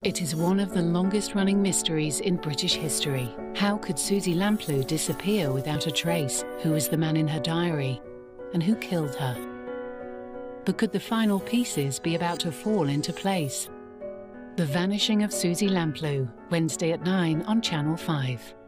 It is one of the longest-running mysteries in British history. How could Suzy Lamplugh disappear without a trace? Who was the man in her diary? And who killed her? But could the final pieces be about to fall into place? The Vanishing of Suzy Lamplugh, Wednesday at 9 on Channel 5.